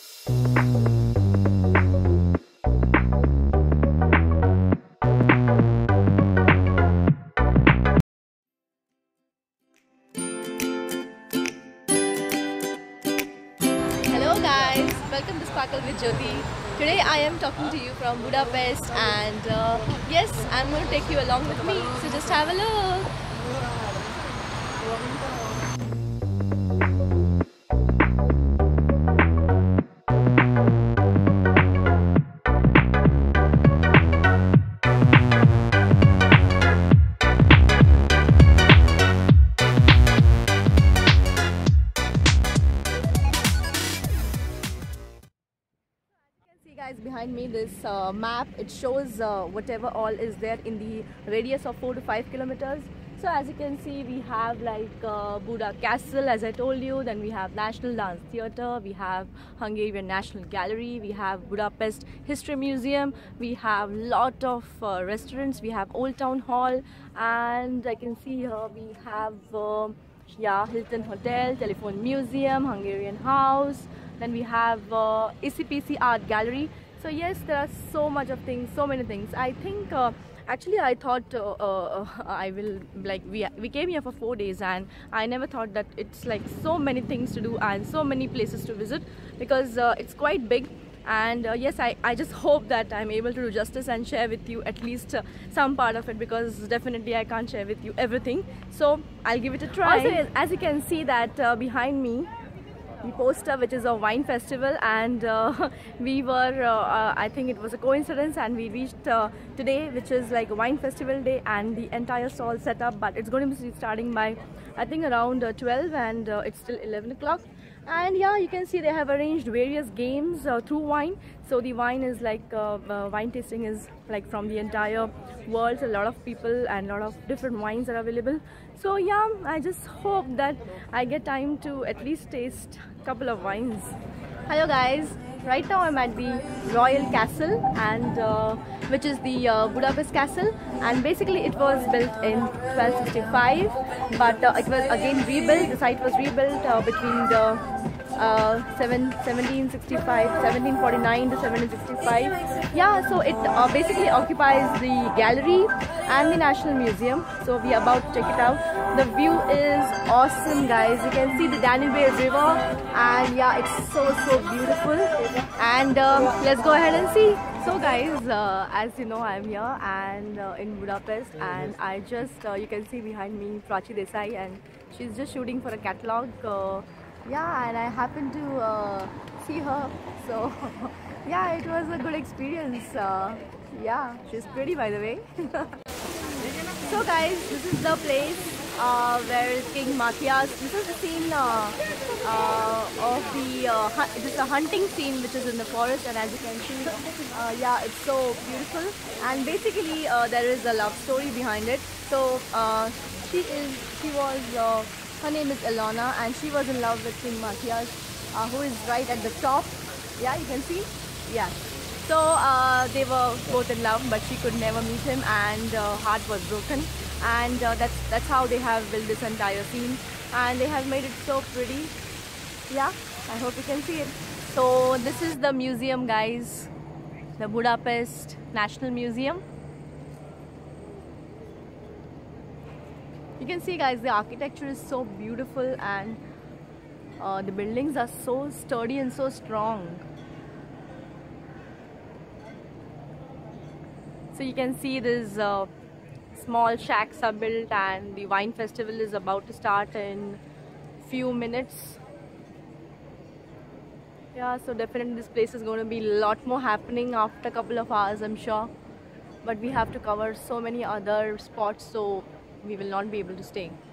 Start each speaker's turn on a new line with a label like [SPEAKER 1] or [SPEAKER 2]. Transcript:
[SPEAKER 1] Hello guys, welcome to Sparkle with Jyoti. Today I am talking to you from Budapest and yes, I'm going to take you along with me, so just have a look. See guys, behind me this map, it shows whatever all is there in the radius of 4 to 5 kilometers. So as you can see, we have like Buda Castle, as I told you, then we have National Dance Theatre, we have Hungarian National Gallery, we have Budapest History Museum, we have lot of restaurants, we have Old Town Hall, and I can see here we have Hilton Hotel, Telephone Museum, Hungarian House, then we have ACPC Art Gallery. So yes, there are so much of things, so many things. I think actually I thought I will, like, we came here for 4 days and I never thought that it's like so many things to do and so many places to visit, because it's quite big. And yes, I just hope that I'm able to do justice and share with you at least some part of it, because definitely I can't share with you everything. So I'll give it a try. Also, as you can see that behind me, the poster, which is a wine festival, and we were I think it was a coincidence and we reached today, which is like a wine festival day, and the entire stall set up, but it's going to be starting by I think around 12 and it's still 11 o'clock. And yeah, you can see they have arranged various games through wine. So the wine is like wine tasting is like from the entire world. So a lot of people and a lot of different wines are available. So yeah, I just hope that I get time to at least taste a couple of wines. Hello guys, right now I'm at the Royal Castle, and which is the Budapest Castle, and basically it was built in 1265, but it was again rebuilt. The site was rebuilt between the 1749 to 1765. Yeah, so it basically occupies the gallery and the National Museum. So we are about to check it out. The view is awesome guys. You can see the Danube River, and yeah, it's so beautiful. And let's go ahead and see. So guys, as you know, I'm here and in Budapest, and I just you can see behind me Prachi Desai, and she's just shooting for a catalog. Yeah, and I happened to see her, so yeah, it was a good experience. Yeah, she's pretty, by the way. So guys, this is the place where King Matthias, this is the scene of the this is a hunting scene which is in the forest, and as you can see, yeah, it's so beautiful. And basically there is a love story behind it. So her name is Elena, and she was in love with King Matthias, who is right at the top. Yeah, you can see. Yeah. So they were both in love, but she could never meet him, and her heart was broken. And that's how they have built this entire scene, and they have made it so pretty. Yeah, I hope you can see it. So this is the museum, guys, the Budapest National Museum. You can see guys, the architecture is so beautiful, and the buildings are so sturdy and so strong. So you can see these small shacks are built, and the wine festival is about to start in few minutes. Yeah, so definitely this place is going to be a lot more happening after a couple of hours, I'm sure. But we have to cover so many other spots, so we will not be able to stay.